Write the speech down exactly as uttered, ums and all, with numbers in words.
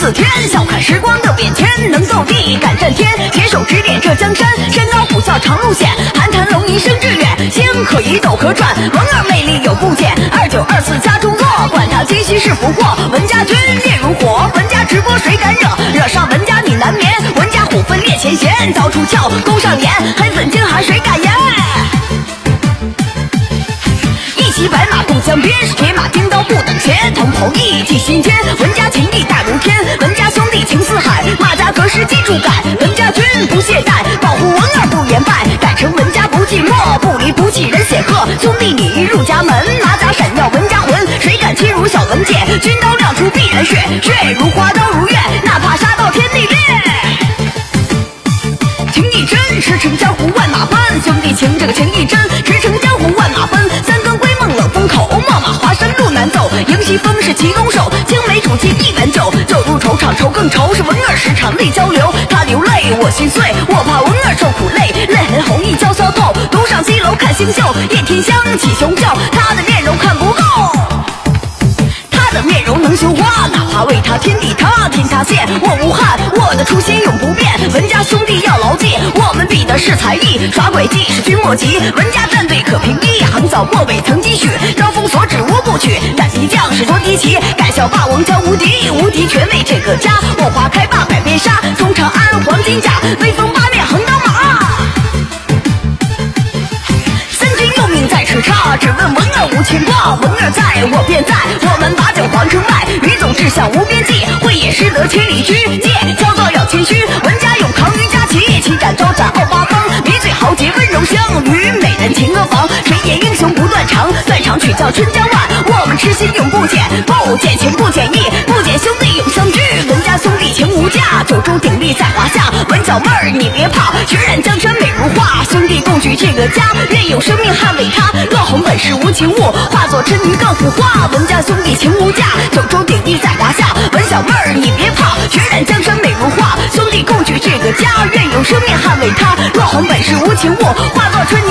似天，笑看时光的变迁，能斗地敢战天，携手指点这江山，山高虎啸长路险，寒潭龙吟声致远，星可移斗可转，文儿魅力有不减，二九二四家中坐，管他今夕是福祸，文家军烈如火，文家直播谁敢惹，惹上文家你难眠，文家虎分列前嫌，刀出鞘勾上眼，黑粉金寒谁敢言？一骑白马共江边，是铁马钉刀不等闲，同袍一骑心间，文家情义大如天，文家兄弟情似海，马家革师记住改，文家军不懈怠，保护文儿不言败，改成文家不寂寞，不离不弃人显赫，兄弟你一入家门，马甲闪耀文家魂，谁敢欺辱小文姐，军刀亮出必然血，血如花刀如月，哪怕杀到天地裂。情义真，驰骋江湖万马奔，兄弟情这个情义真，驰骋江湖万马奔，三更归梦冷风口，冒马华山路难走，迎西风是骑弓手，青梅煮尽一碗酒，酒入愁肠愁更愁，是文儿时常泪交流，他流泪我心碎，我怕文儿受苦累，泪痕红一交消透，独上西楼看星宿，夜天香起雄秀，他的面容看不够，他的面容能绣花，哪怕为他天地塌天塌陷，我无憾，我的初心永不变，文家兄弟要牢记，我们比的是才艺，耍诡计是君莫及，文家战队可平一，横扫漠北曾积许，招风所指无不取，赶集将士多敌旗，敢笑霸王将无敌，无敌全为这个家，我花开霸百变杀，从长安黄金甲，威风八面横刀马，三军用命在叱咤，只问文儿无牵挂，文儿在我便在，我们把酒皇城外，于总志向无边际，慧眼识得千里驹，借骄傲要谦虚，文家勇扛于家旗，旗展招展傲八方，迷醉豪杰温柔乡，与美人情歌房，谁言英雄不断肠，断肠曲叫春江晚，我们痴心永不减，不减情不减义，不减兄弟永相聚，文家兄弟情无价，九州鼎立在华夏，文小妹儿你别怕，血染江山美如画，兄弟共举这个家，愿有生命捍卫它，落红本是无情物，化作织女更腐化，文家兄弟情无价，九州鼎立在华夏，文小妹儿你别怕，血染江山美如画，兄弟共举这个家，愿有生命捍卫它，落红本是无情物，化作春